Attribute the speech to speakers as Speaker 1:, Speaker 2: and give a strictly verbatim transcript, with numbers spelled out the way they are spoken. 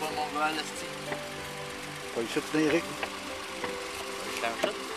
Speaker 1: pas mon gars, l'esti.
Speaker 2: Pas le chute d'Éric.
Speaker 1: Je fais un shot.